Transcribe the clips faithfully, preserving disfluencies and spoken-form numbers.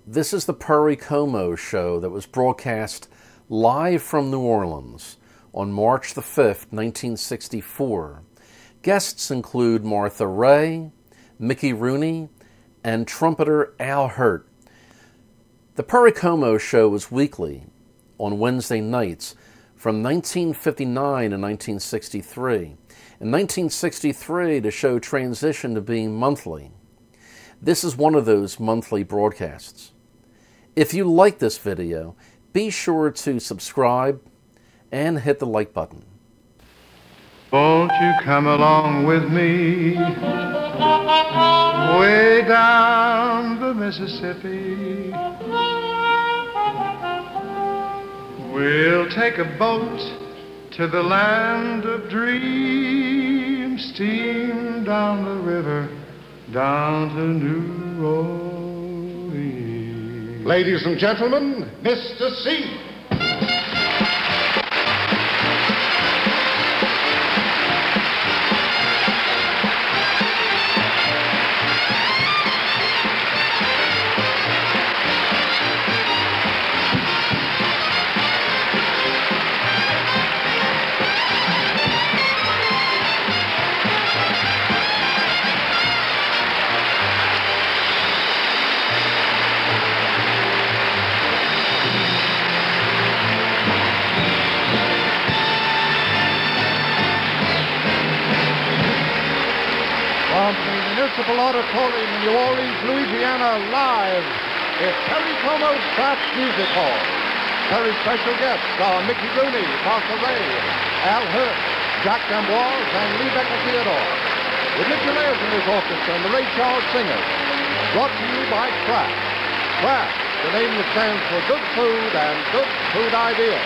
This is the Perry Como Show that was broadcast live from New Orleans on March the fifth, nineteen sixty-four. Guests include Martha Raye, Mickey Rooney, and trumpeter Al Hirt. The Perry Como Show was weekly on Wednesday nights from nineteen fifty-nine to nineteen sixty-three. In nineteen sixty-three, the show transitioned to being monthly. This is one of those monthly broadcasts. If you like this video, be sure to subscribe and hit the like button. Won't you come along with me way down the Mississippi? We'll take a boat to the land of dreams, steam down the river, down to New Orleans. Ladies and gentlemen, Mister C. From the Municipal Auditorium in New Orleans, Louisiana, live, it's Perry Como's Kraft Music Hall. Perry's special guests are Mickey Rooney, Martha Raye, Al Hirt, Jack D'Amboise, and Lee Becker Theodore. With Mitchell Ayers in his orchestra and the Ray Charles Singers. Brought to you by Kraft. Kraft, the name that stands for good food and good food ideas.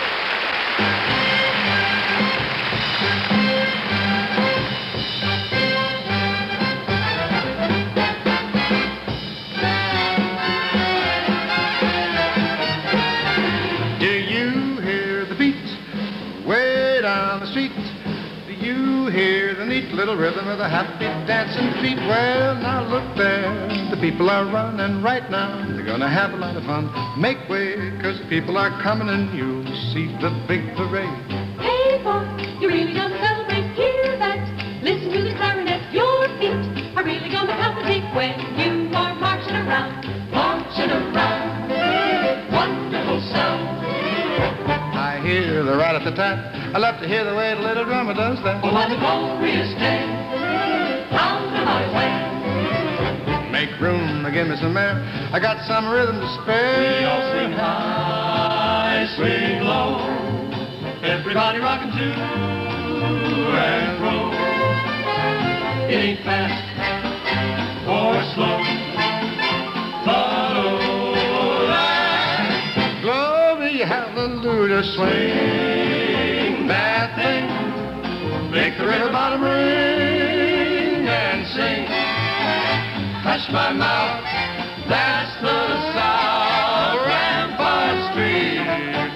Hear the neat little rhythm of the happy dancing feet. Well, now look there, the people are running right now. They're gonna have a lot of fun. Make way, cause the people are coming and you'll see the big parade. Hey, boy, you're really gonna celebrate, hear that. Listen to the clarinet, your feet are really gonna palpitate when you are marching around, marching around. Wonderful sound. I hear the rat-a-tat-tat. I love to hear the way the little drummer does that. Oh, what a glorious day, round and my way. Make room, give me some air. I got some rhythm to spare. We all swing high, swing low. Everybody rockin' to and fro. It ain't fast or slow, but oh, that glory, hallelujah, swing. That thing, make the river bottom ring and sing. Hush my mouth, that's the South Rampart Street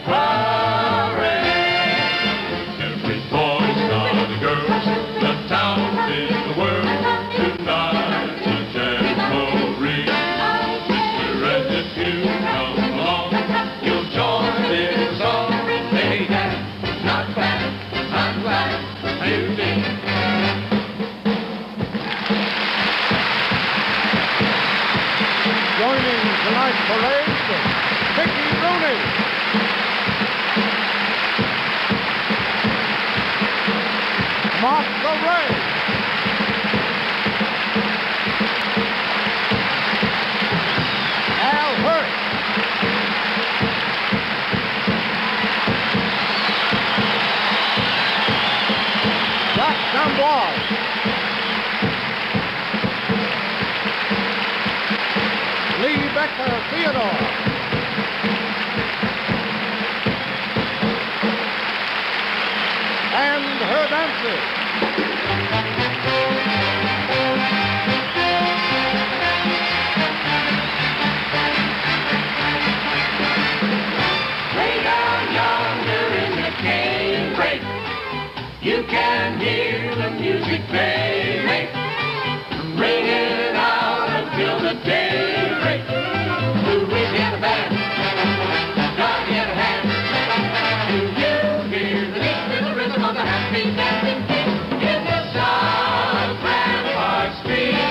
Parade. Every boy's not the girls, the town is the world. Tonight's a jamboree. Mister And if you come along, you'll join this song. Hey, Dad. Not bad, I'm glad you did. Joining tonight's parade, Mickey Rooney. Martha Raye. Al Hirt. Jack D'Amboise. Lee Becker Theodore. And her dancers. Way down yonder in the canebrake, you can hear the music they make, ringing out until the daybreak. Louisiana. Johnny and the band. Johnny and the hand. Do you hear the beat and the rhythm of the happy dancing feet in the South Rampart Street?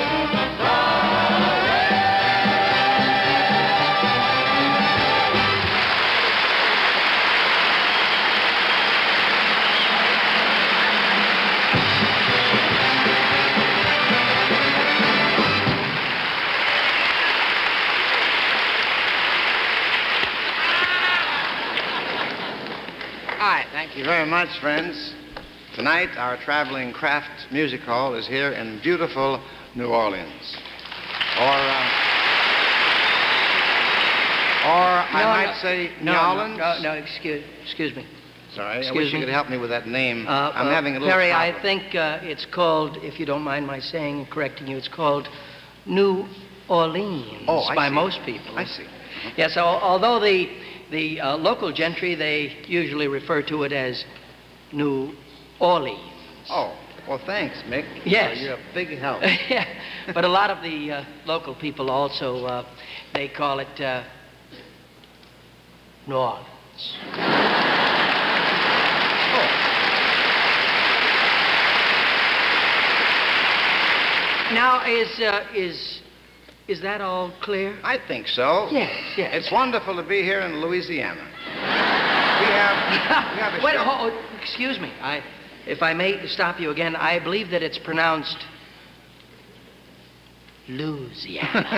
Hi, thank you very much, friends. Tonight, our traveling Kraft Music Hall is here in beautiful New Orleans. Or, uh, or I No, might no, say no, New Orleans. No, no, excuse, excuse me. Sorry, I excuse wish you me. could help me with that name. Uh, I'm uh, having a little Perry, problem. I think uh, it's called, if you don't mind my saying and correcting you, it's called New Orleans Oh, I by see. most people. I see. Yes, al- although the, the uh, local gentry, they usually refer to it as New Orleans. Oh, well, thanks, Mick. Yes. Uh, you're a big help. Yeah, but a lot of the uh, local people also, uh, they call it uh, New Orleans. Now, is, uh, is, is that all clear? I think so. Yes, yes. It's wonderful to be here in Louisiana. We have, we have a Wait, show. oh, oh, excuse me. I, if I may stop you again, I believe that it's pronounced Louisiana.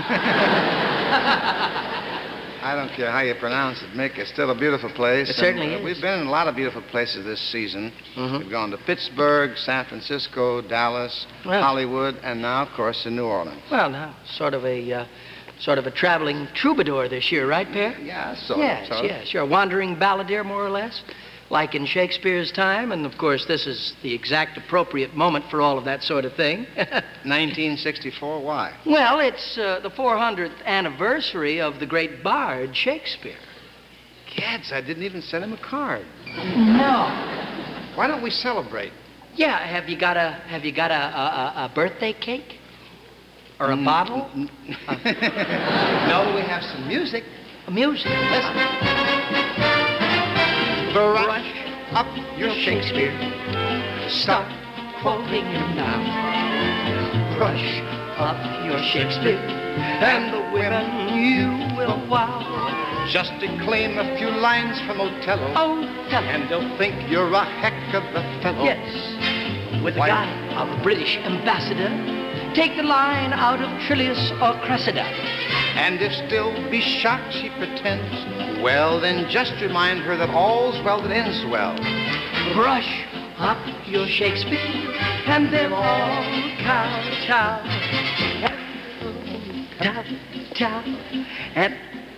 I don't care how you pronounce it, Mick. It's still a beautiful place. It certainly and, uh, is. We've been in a lot of beautiful places this season. Mhm. We've gone to Pittsburgh, San Francisco, Dallas, Well- Hollywood, and now, of course, in New Orleans. Well, now, sort of a, uh, sort of a traveling troubadour this year, right, Per? Yeah, sort yes, of. sort of. yes. You're a wandering balladeer, more or less, like in Shakespeare's time, and of course, this is the exact appropriate moment for all of that sort of thing. nineteen sixty-four, why? Well, it's uh, the four hundredth anniversary of the great bard Shakespeare. Kids, I didn't even send him a card. No. Why don't we celebrate? Yeah, have you got a have you got a a, a- a birthday cake? Or a bottle? No, we have some music. A music. Listen. Brush up your Shakespeare. Start quoting him now. Brush up your Shakespeare, and the women you will wow. Just declaim a few lines from Othello, Oh, tell him. and they'll think you're a heck of a fellow. Yes, with the Why- guy of a British ambassador, take the line out of Trillius or Cressida. And if still be shocked she pretends, well, then just remind her that all's well that ends well. Brush up your Shakespeare, and they'll all kowtow. Kowtow. And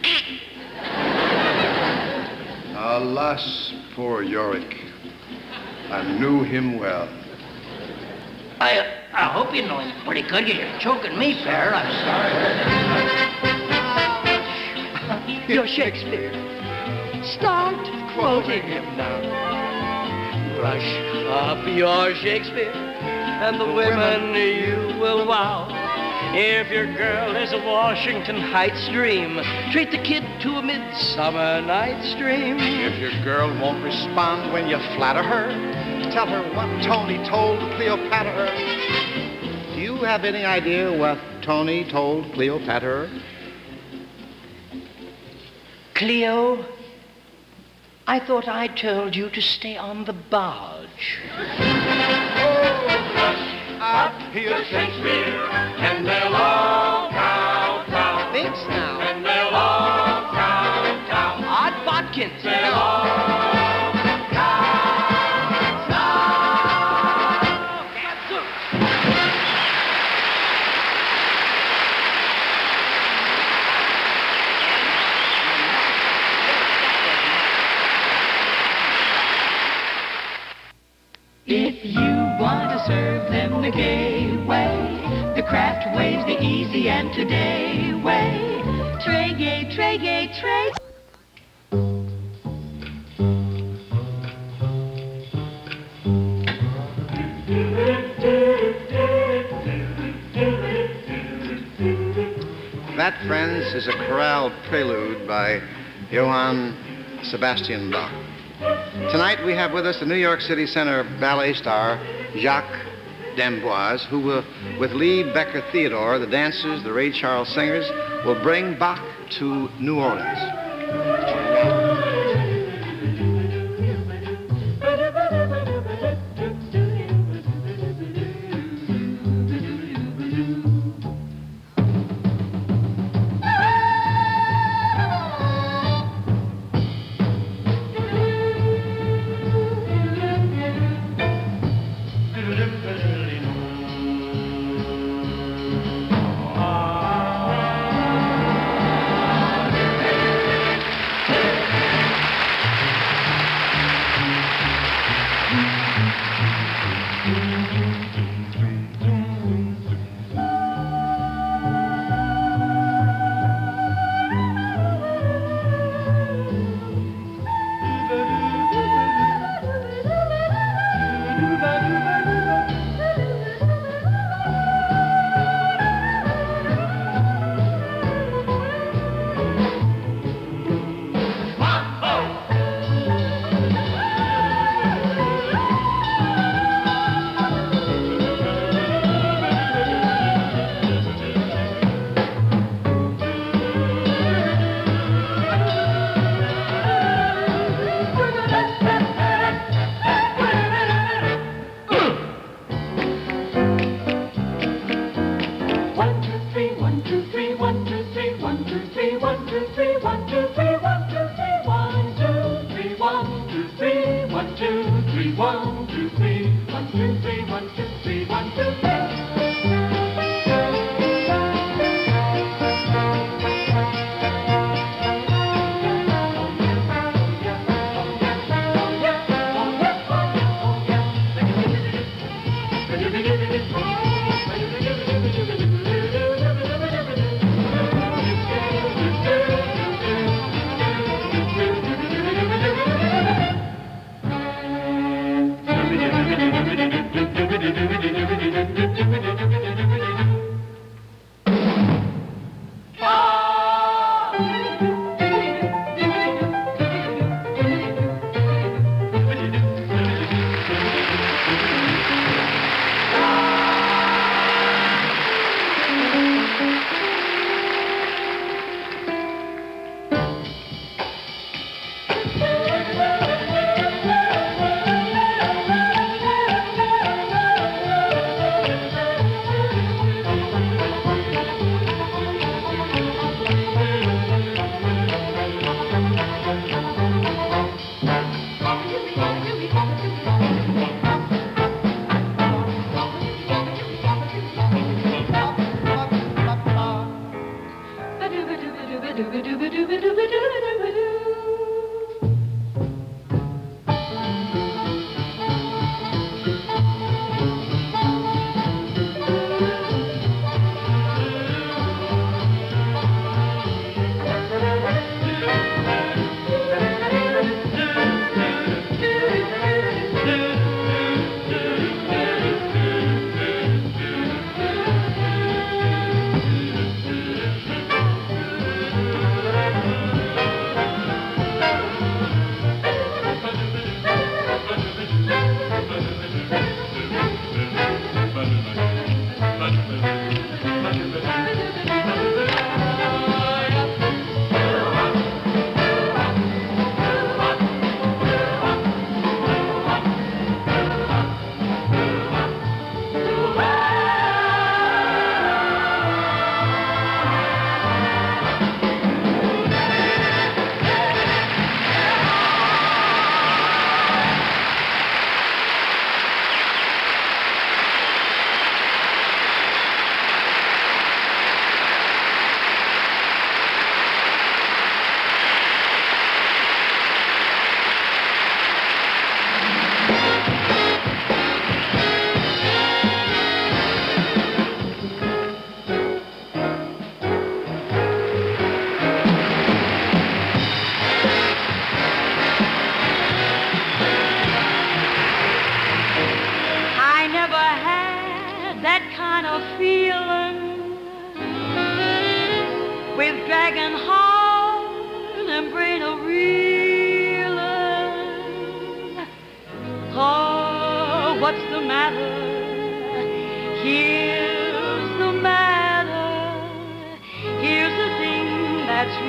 Alas, poor Yorick. I knew him well. I, I hope you know him pretty good. You're choking me, Per. I'm sorry. Your Shakespeare. Start quoting him now. Brush up your Shakespeare, and the women you will wow. If your girl is a Washington Heights dream, treat the kid to a Midsummer Night's Dream. If your girl won't respond when you flatter her, tell her what Tony told Cleopatra. Do you have any idea what Tony told Cleopatra? Cleo, I thought I told you to stay on the barge. Up here, Shakespeare, and they'll all kowtow. Thinks now. And they'll all kowtow. Odd Bodkins. They'll all If you want to serve them the gay way, the Kraft way's the easy and today way. Tray gay, tray gay, tray. That, friends, is a corral prelude by Johann Sebastian Bach. Tonight we have with us the New York City Center ballet star, Jacques D'Amboise, who will, with Lee Becker Theodore, the dancers, the Ray Charles singers, will bring Bach to New Orleans.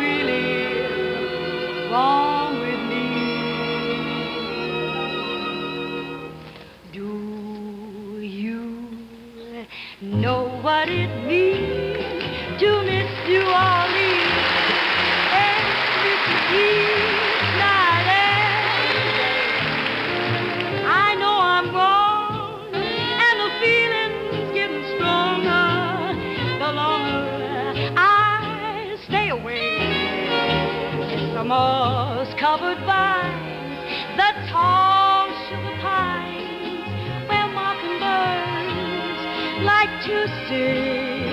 really wrong with me. Do you know what it means to miss New Orleans every night and day? I know I'm wrong, and the feeling's getting stronger the longer I stay away. It's the moss-covered vines, the tall sugar pines, where mockingbirds like to sing.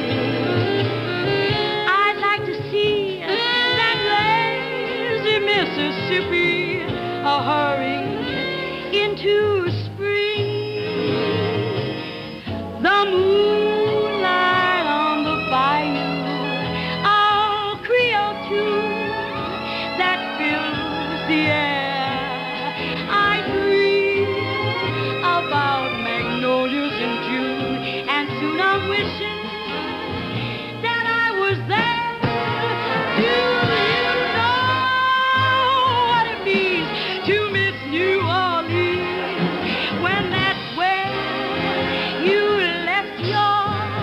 I'd like to see that lazy Mississippi a-hurrying into spring. The moonlight on the bayou, a Creole tune that fills the air. I dream about magnolias in June, and soon I'm wishing that I was there. Do you know what it means to miss New Orleans when that's where you left your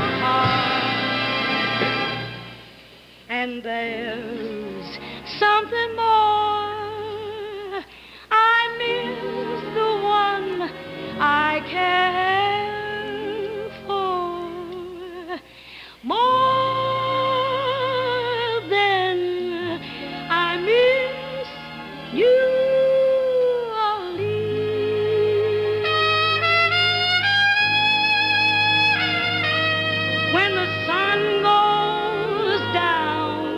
heart? And there's something more. I miss the one I care for more than I miss New Orleans. When the sun goes down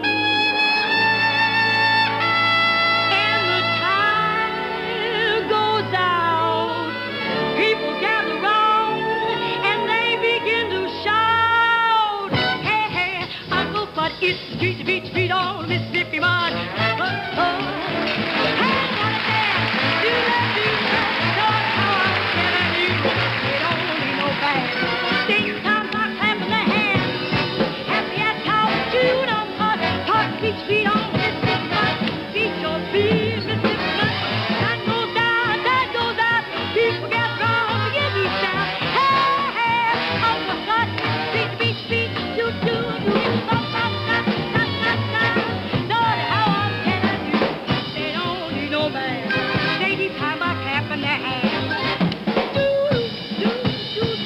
and the tide goes out, people gather round and they begin to shout, hey, hey, Uncle Bud, it's the street, the beach, street, all Mississippi mud. Oh, oh. Hey, what a dance, do that, do that, Lord, how I'm telling you, it don't need no band. Sing time, rock, clapping the hands, happy as cow, tune on hot, hot beach, street, all Mississippi mud. Beach, your beach, Mississippi mud. Sun goes down, sun goes out, people get wrong, get east down. Hey, hey, Uncle Bud, street, the beach, street, do, do, do, bop, bop, bop, bop, bop, bop. Lord, how I'm telling you, they don't need no man. They need time by clapping their hands. Do, do, do, do.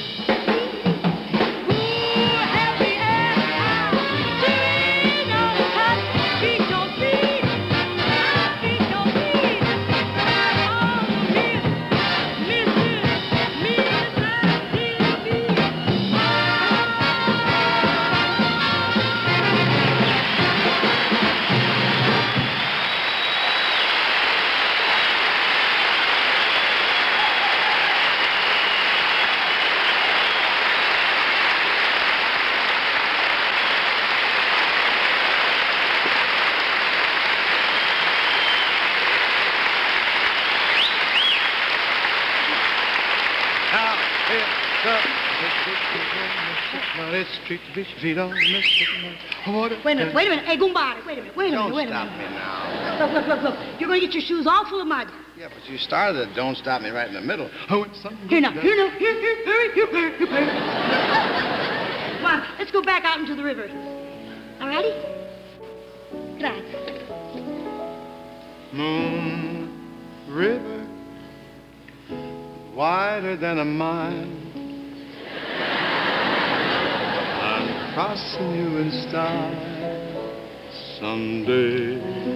Ooh, happy as cow, sing on the top, beat your feet, beat your feet. Oh, miss, missus, Mississippi. Now, it's the It's street to beach, feet on Mississippi. Wait a minute, wait a minute. Hey, Goombari, wait a minute, wait a minute, Don't wait a stop minute. me now. Look, look, look, look. You're going to get your shoes all full of mud. Yeah, but you started it. Don't stop me right in the middle. Oh, it's something. Here now, here now, here, here, hurry, here, here, here, here. Come on, let's go back out into the river. All righty? Good night. Moon River, wider than a mile. I'm crossing you in style someday.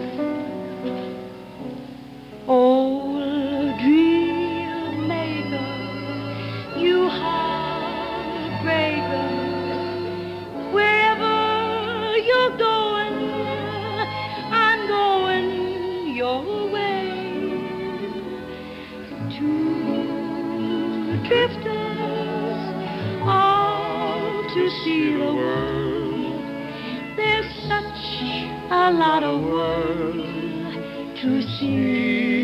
Old dream maker, you heartbreaker, wherever you're going, I'm going your way. Two drifters, all to see the world. There's such a lot of world to see.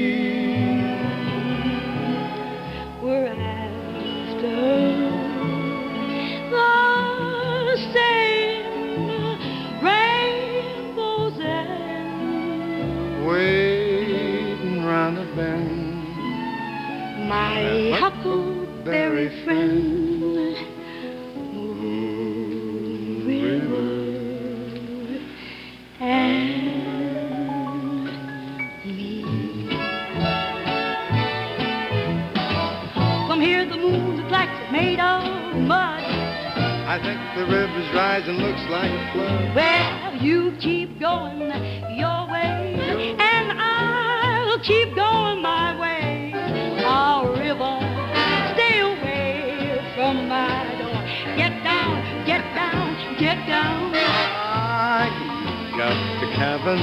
We're after the same rainbows and waiting round the bend. My huckleberry friend, Moon River and me. From here the moon looks like it's made of mud. I think the river's rising, looks like a flood. Well, you keep going your way, and I'll keep going my way. Oh, river, stay away from my door. Get down, get down, get down. I got the cabin.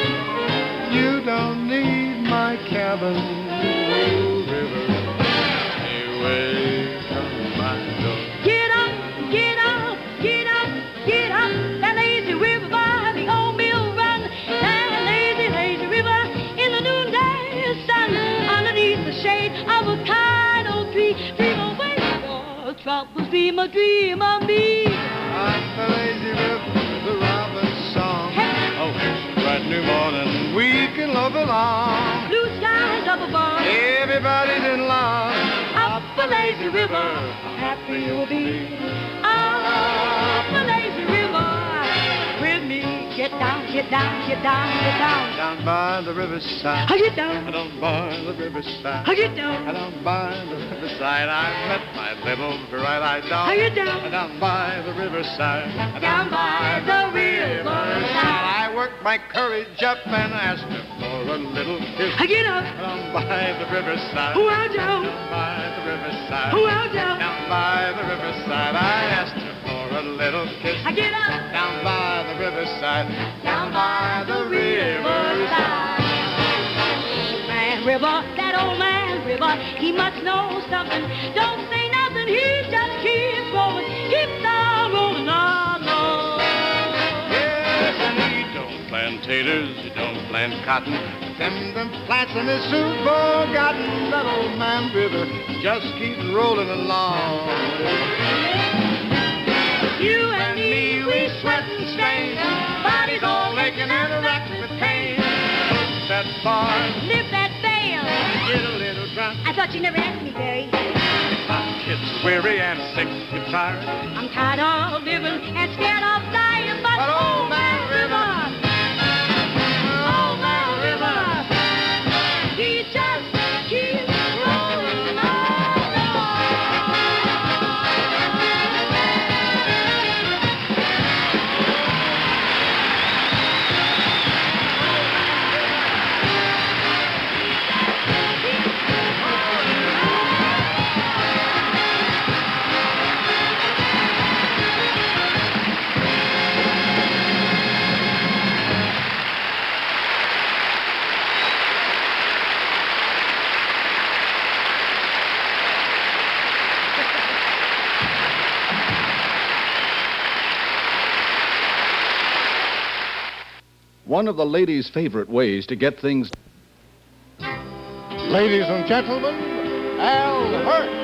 You don't need my cabin. Oh, river, stay away from my door. Get up, get up, get up, get up. That lazy river by the old mill run. That lazy, lazy river in the noonday sun. Underneath the shade of a kind old tree. Dream away your troubles, dream a dream of me. I'm the lazy river, the robin's song. Oh, it's a bright new morning, we can love along. Blue skies up above, Everybody's in love. up the lazy river, how happy you'll be. Up the lazy river with me. Get down, get down, get down, get down. Down by the riverside. I get down, Down by the riverside. I get down, Down by the riverside, I met my little bright-eyed dog. I get down, Down by the riverside. down by the riverside. I worked my courage up and asked her for a little kiss. I get up, Down by the riverside. well down, Down by the riverside. well down. Down by the riverside, I asked her for a little kiss. I get up, Down by the riverside. down by the riverside. Man river, that old man river, he must know something. Don't say nothing, he just keeps rolling, keeps on rolling on. on. Yes, and he don't plant taters, he don't plant cotton. Them, them plants in his soon forgotten. That old man river just keeps rolling along. You and me, we sweat and strain, bodies all aching and racked with pain. That bar, Live that veil, get a little drunk. I thought you never asked me, Barry. My kid's weary and sick and tired. I'm tired of living and scared of dying, but But old man river, old man river, he just keeps rolling on. One of the ladies' favorite ways to get things. Ladies and gentlemen, Al Hurt.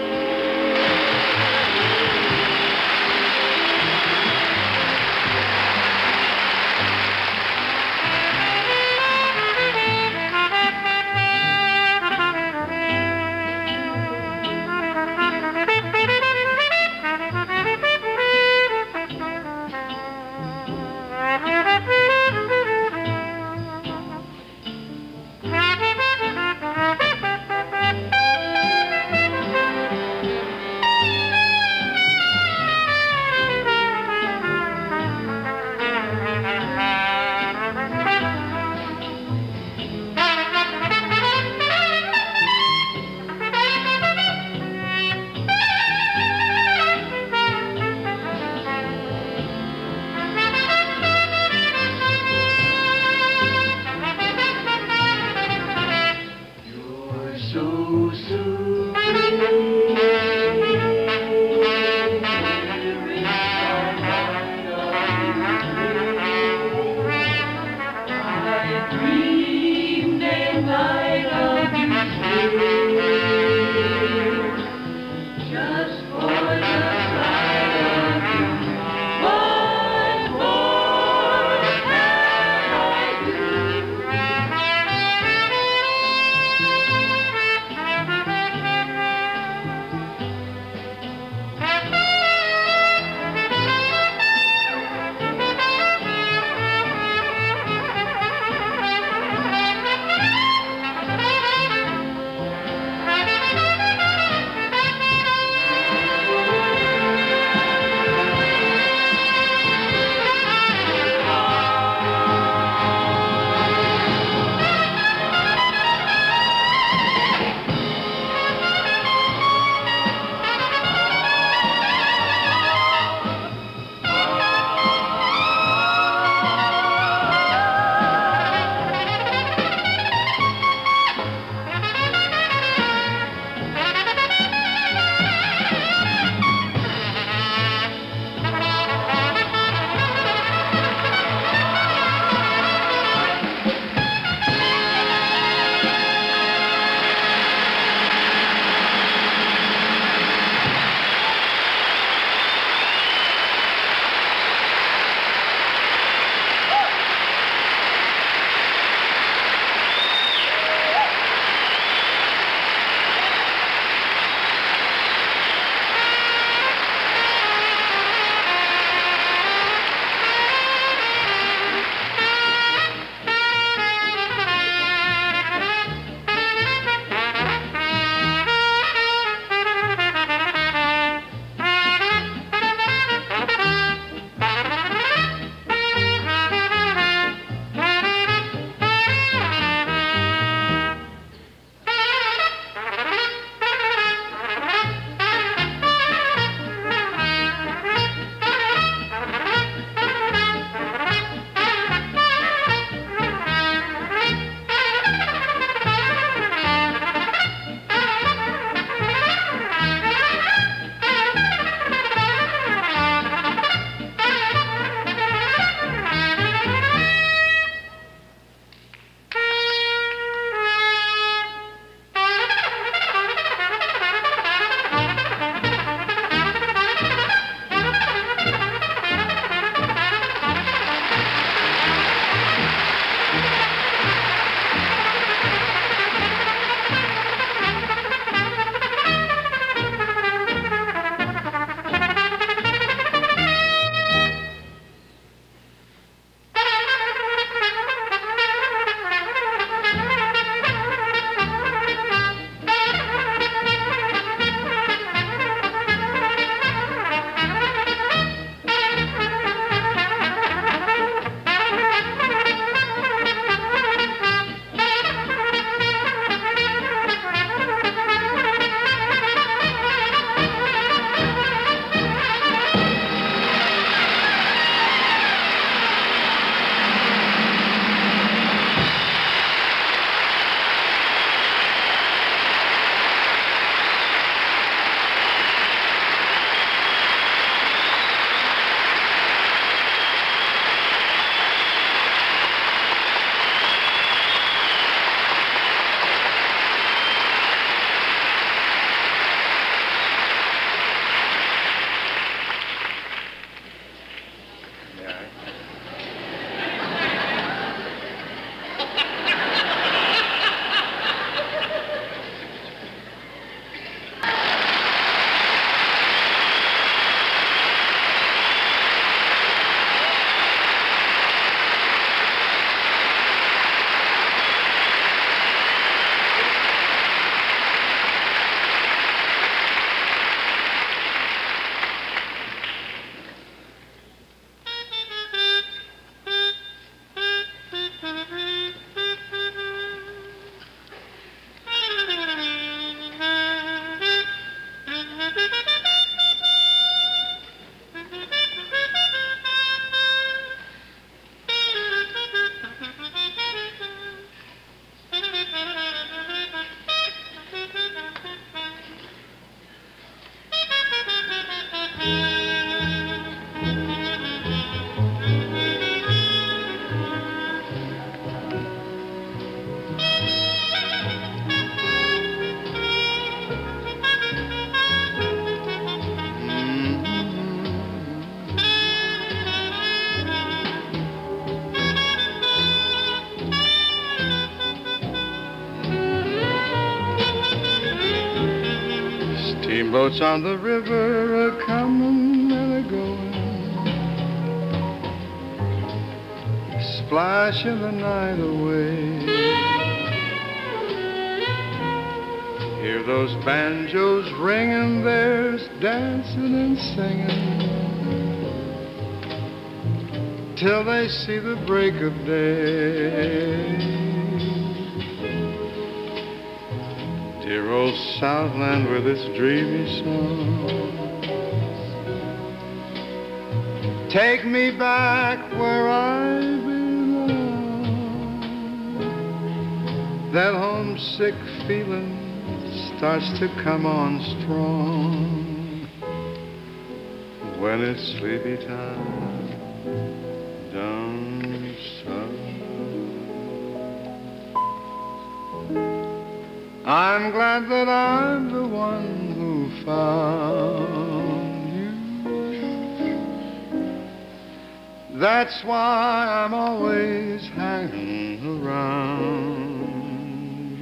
Steamboats on the river are coming and a going, splashing the night away. Hear those banjos ringing, there's dancing and singing till they see the break of day. Dear old Southland with its dreamy song, take me back where I belong. That homesick feeling starts to come on strong when it's sleepy time down south. I'm glad that I'm the one who found you. That's why I'm always hanging around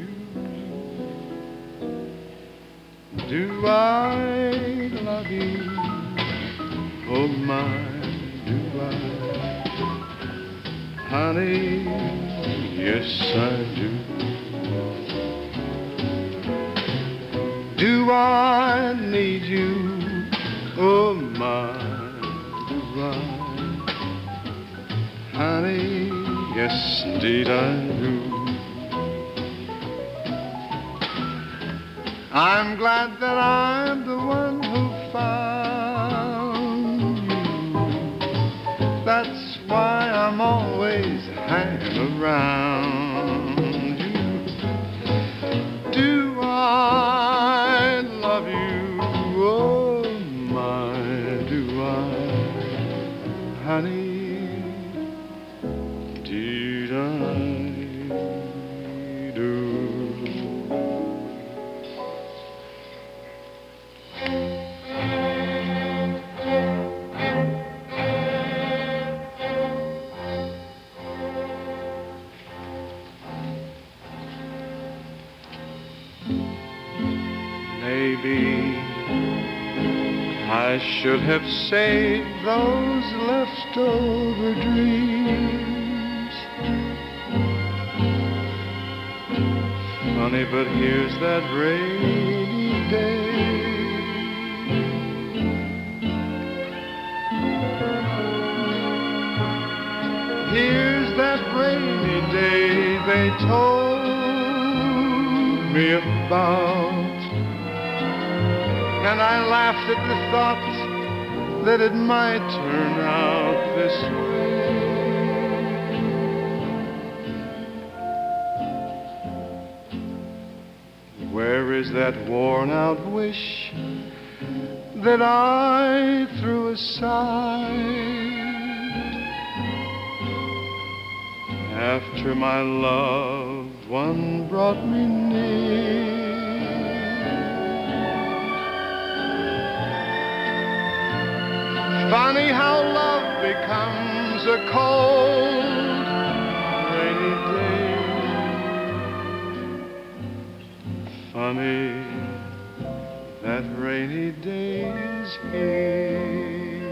you. Do I love you? Oh my, do I? Honey, yes I do. Do I need you? Oh my, do I? Honey, yes indeed I do. I'm glad that I'm the one who found you. That's why I'm always hanging around you. Do I love you? Oh my, do I? Honey, did I do? Maybe I should have saved those leftover dreams. Funny, but here's that rainy day. Here's that rainy day they told me about. And I laughed at the thought that it might turn out this way. Where is that worn-out wish that I threw aside after my loved one brought me near? Funny how love becomes a cold, rainy day. Funny that rainy day's here.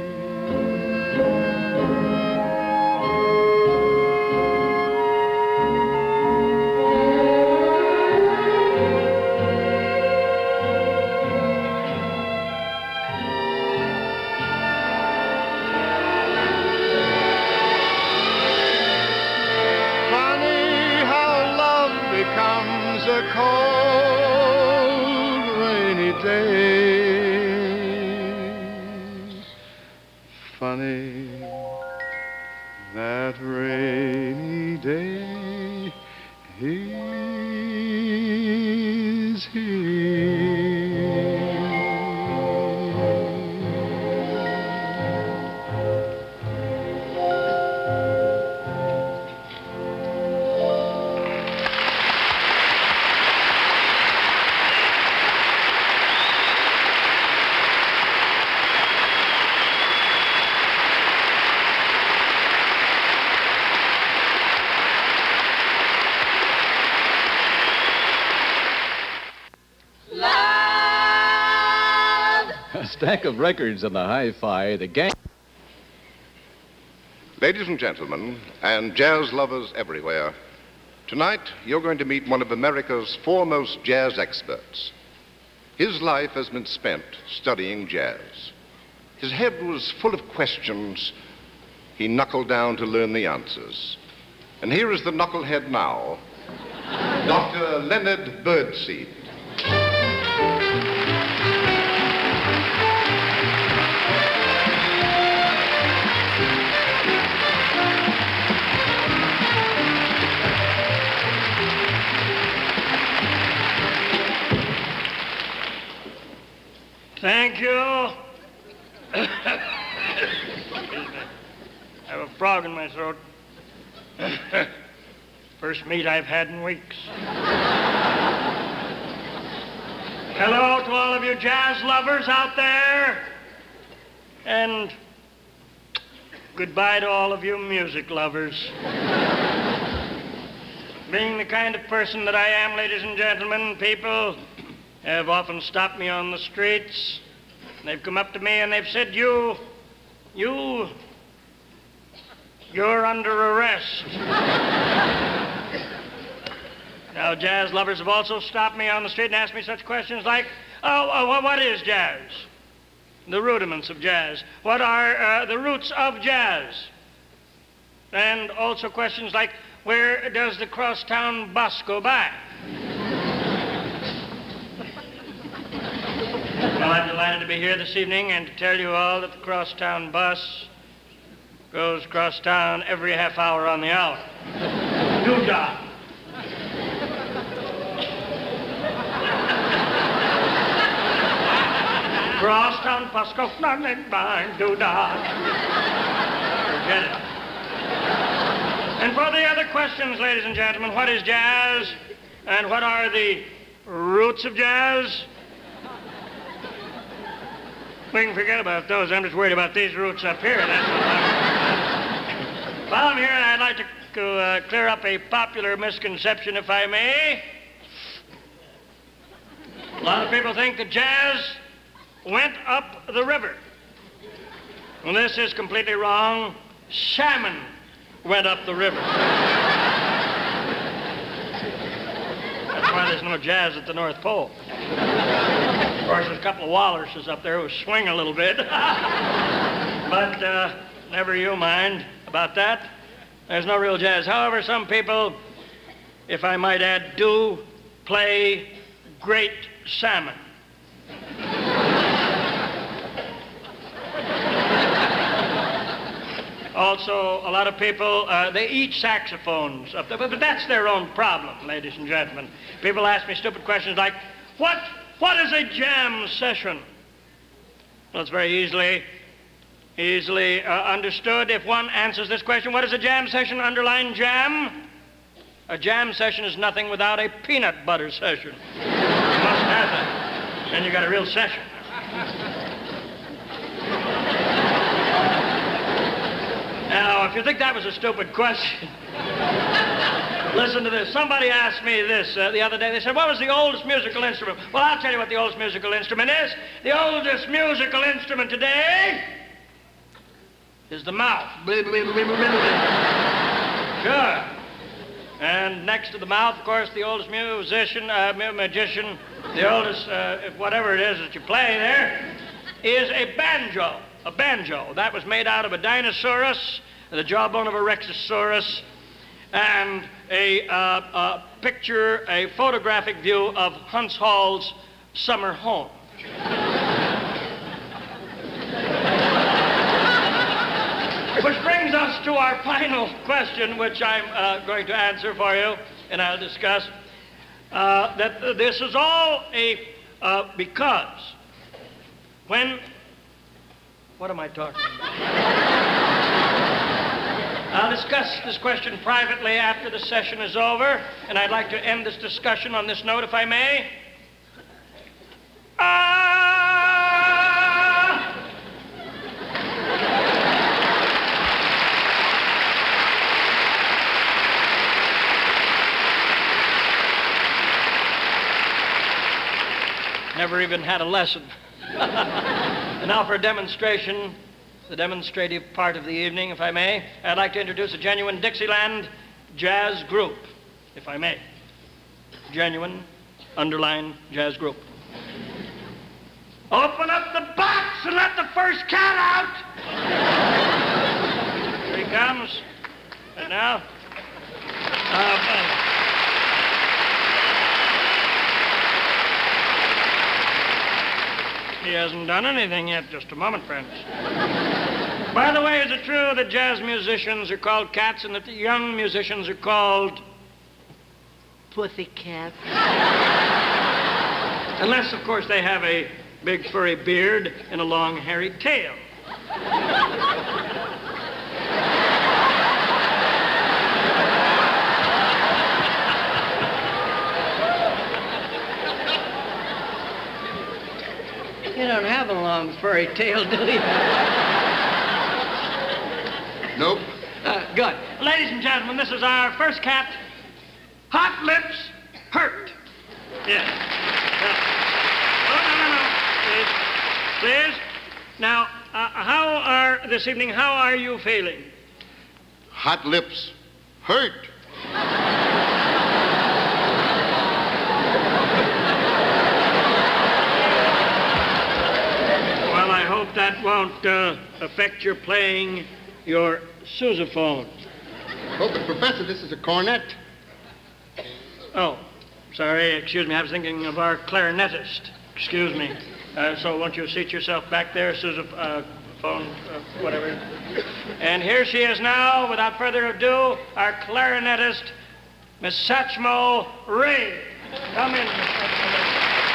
A cold, rainy day. Funny that rainy day is here. stack of records on the hi-fi, the gang... Ladies and gentlemen, and jazz lovers everywhere, tonight you're going to meet one of America's foremost jazz experts. His life has been spent studying jazz. His head was full of questions. He knuckled down to learn the answers. And here is the knucklehead now, Doctor Leonard Birdseed. Thank you. Excuse me. I have a frog in my throat. First meat I've had in weeks. Hello to all of you jazz lovers out there. And goodbye to all of you music lovers. Being the kind of person that I am, ladies and gentlemen, people have often stopped me on the streets. They've come up to me and they've said, you, you, you're under arrest. Now, jazz lovers have also stopped me on the street and asked me such questions like, oh, oh what is jazz? The rudiments of jazz. What are uh, the roots of jazz? And also questions like, where does the crosstown bus go by? Well, I'm delighted to be here this evening and to tell you all that the crosstown bus goes cross town every half hour on the hour. Doo-dah. Crosstown bus goes nothing by doo-dah. Forget it. And for the other questions, ladies and gentlemen, what is jazz? And what are the roots of jazz? We can forget about those. I'm just worried about these roots up here. That's what I'm... While I'm here, I'd like to, to uh, clear up a popular misconception, if I may. A lot of people think that jazz went up the river. Well, this is completely wrong. Salmon went up the river. That's why there's no jazz at the North Pole. Of course, there's a couple of walruses up there who swing a little bit. But uh, never you mind about that. There's no real jazz. However, some people, if I might add, do play great salmon. Also, a lot of people, uh, they eat saxophones up there, but, but that's their own problem, ladies and gentlemen. People ask me stupid questions like, what, what is a jam session? Well, it's very easily, easily uh, understood if one answers this question. What is a jam session? Underline jam. A jam session is nothing without a peanut butter session. You must have that. Then you got a real session. Now, if you think that was a stupid question, listen to this. Somebody asked me this uh, the other day. They said, what was the oldest musical instrument? Well, I'll tell you what the oldest musical instrument is. The oldest musical instrument today is the mouth. Sure. And next to the mouth, of course, the oldest musician, uh, magician, the oldest, uh, whatever it is that you play there, is a banjo. A banjo. That was made out of a Dinosaurus, the jawbone of a Rexosaurus, and a, uh, a picture, a photographic view of Hunts Hall's summer home. Which brings us to our final question, which I'm uh, going to answer for you, and I'll discuss. Uh, that uh, this is all a, uh, because when What am I talking about? I'll discuss this question privately after the session is over, and I'd like to end this discussion on this note, if I may. Ah! Never even had a lesson. And now for a demonstration, the demonstrative part of the evening, if I may, I'd like to introduce a genuine Dixieland jazz group, if I may. Genuine, underline, jazz group. Open up the box and let the first cat out! Here he comes. And now, uh, he hasn't done anything yet. Just a moment, friends. By the way, is it true that jazz musicians are called cats and that the young musicians are called Pussycat. Unless, of course, they have a big furry beard and a long hairy tail. You don't have a long furry tail, do you? Nope. Uh, good. Ladies and gentlemen, this is our first cat, Hot Lips Hurt. Yes. Uh, oh, no, no, no. Please. Please. Now, uh, how are, this evening, how are you feeling? Hot lips hurt. Well, I hope that won't uh, affect your playing your sousaphone. Oh, but Professor, this is a cornet. Oh, sorry, excuse me, I was thinking of our clarinetist. Excuse me. Uh, so won't you seat yourself back there, sousaphone, uh, phone, uh, whatever. And here she is now, without further ado, our clarinetist, Miss Satchmo Ray. Come in, Miss Satchmo Ray.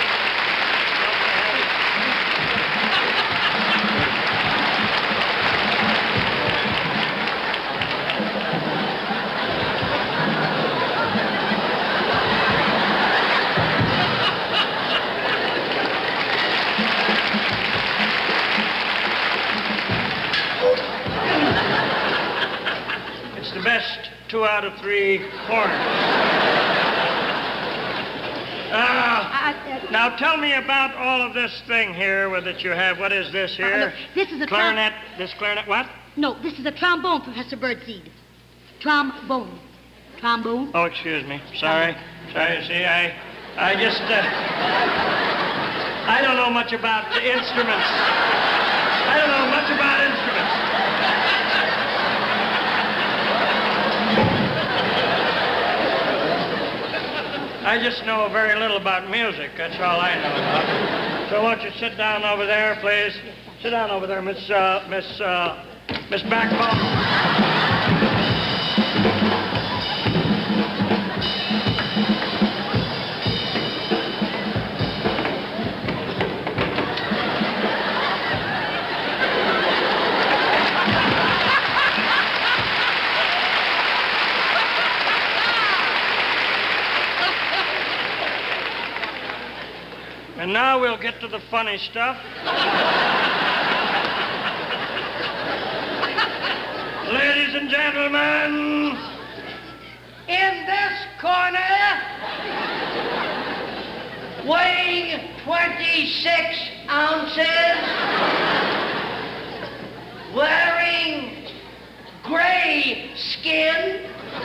The best two out of three corners. Uh, now tell me about all of this thing here that you have. What is this here? Uh, look, this is a clarinet. This clarinet. What? No, this is a trombone, Professor Birdseed. Trombone. Trombone. Oh, excuse me. Sorry. Sorry. See, I, I just, uh, I don't know much about the instruments. I don't know much about instruments. I just know very little about music. That's all I know about. So won't you sit down over there, please? Sit down over there, Miss, uh, Miss, uh, Miss Backbone. And now we'll get to the funny stuff. Ladies and gentlemen, In this corner, weighing twenty-six ounces, wearing gray skin,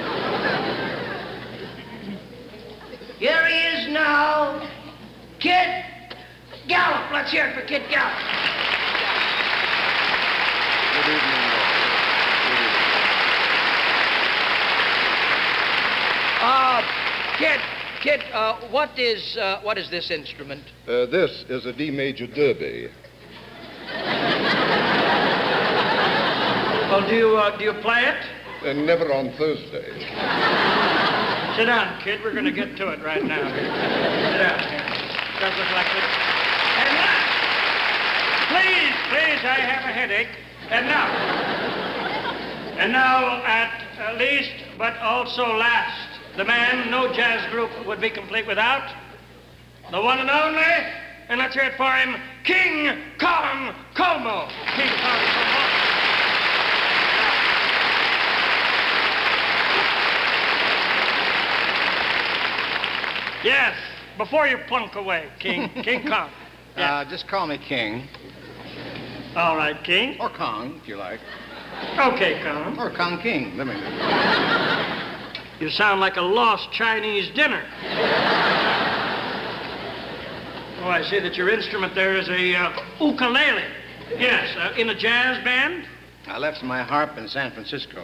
here he is now, Kid Gallup. Let's hear it for Kid Gallup. Good evening, Uh, Kid, Kid, uh, what is, uh, what is this instrument? Uh, this is a D major derby. well, do you, uh, do you play it? And never on Thursday. Sit down, kid. We're going to get to it right now. Sit down here. Does look like this. And now, please, please, I have a headache. And now, and now, at uh, least, but also last, the man no jazz group would be complete without, the one and only, and let's hear it for him, King Kong Como. King Kong Como. Yes, before you plunk away, King, King Kong. Uh, just call me King. All right, King. Or Kong, if you like. Okay, Kong. Or Kong King. Let me You sound like a lost Chinese dinner. Oh, I see that your instrument there is a uh, ukulele. Yes, uh, in a jazz band? I left my harp in San Francisco.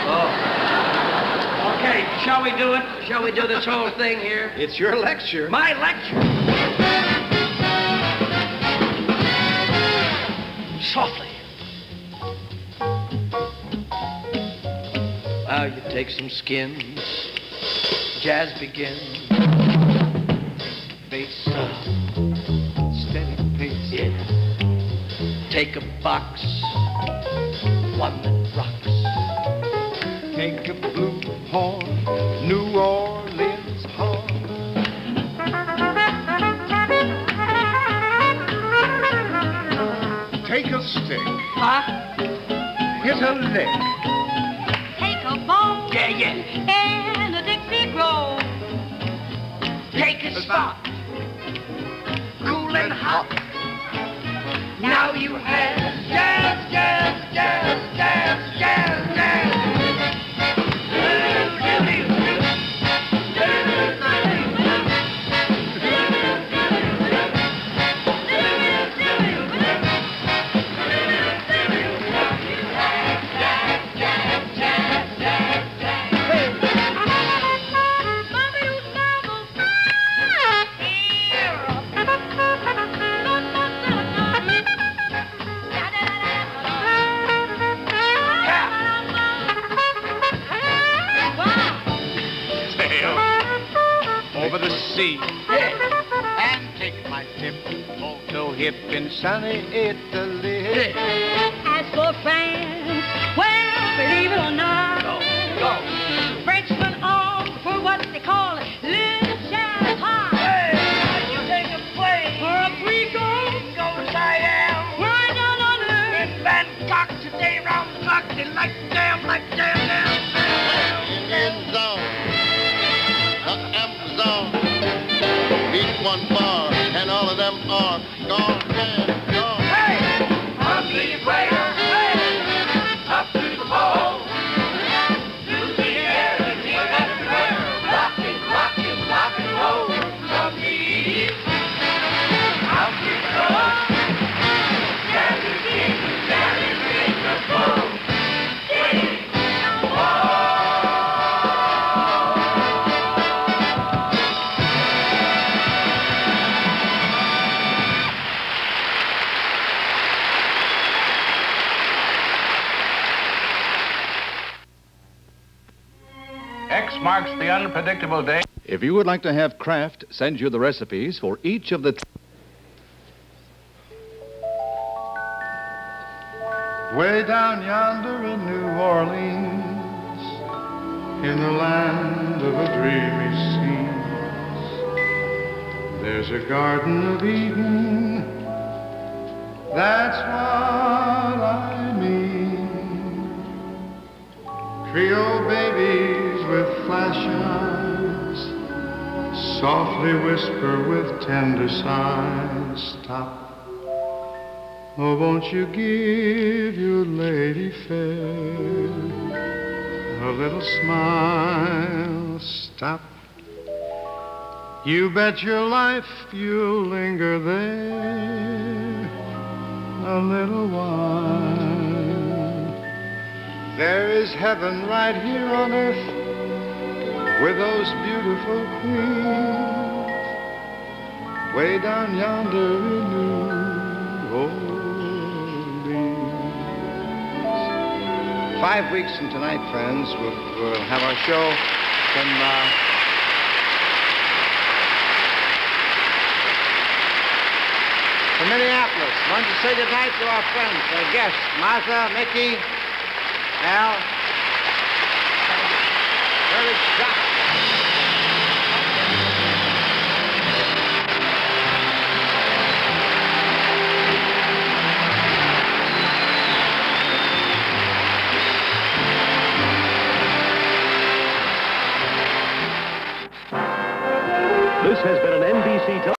Oh. Okay, shall we do it? Shall we do this whole thing here? It's your lecture. My lecture? Softly. Now you take some skins. Jazz begins. Bass, steady pace. Yeah. Take a box, one that rocks. Take a blue horn, New Orleans horn. Take a stick. Huh? Hit a lick. Take a bone. Yeah, yeah. And a Dixie Grove. Take a spot, cool and hot. Now you have jazz, jazz, jazz, jazz, jazz, jazz. Over the sea. Yeah. And take my tip. Molto hip in sunny Italy. As for France, well, believe it or not, Go, go. Frenchmen armed for what they call little jazz hot. Hey, you take a plane. For a free go, Go to Siam. right down under. In Bangkok today, round the clock, they like jam, like jam, jam, jam. End zone. Uh, Amazon. Beat one bar, and all of them are gone, man, gone. Hey, up to the equator. Hey, up to the pole. To the air, to the everywhere. Rockin', rockin', rock and roll. From the east, out to the coast. Jazz is king, jazz is king, the folk. Sing, X marks the unpredictable day. If you would like to have Kraft send you the recipes for each of the... Way down yonder in New Orleans, in the land of a dreamy scene, there's a Garden of Eden, that's what I mean. Creole babies with flash eyes, softly whisper with tender sighs, stop. Oh, won't you give your lady fair a little smile? Stop. You bet your life you'll linger there a little while. There is heaven right here on earth with those beautiful queens way down yonder in New Orleans. Five weeks from tonight, friends, we'll, we'll have our show from uh, from Minneapolis. Why don't you say goodnight to our friends, our guests, Martha, Mickey, Al, where is Jack? This has been an N B C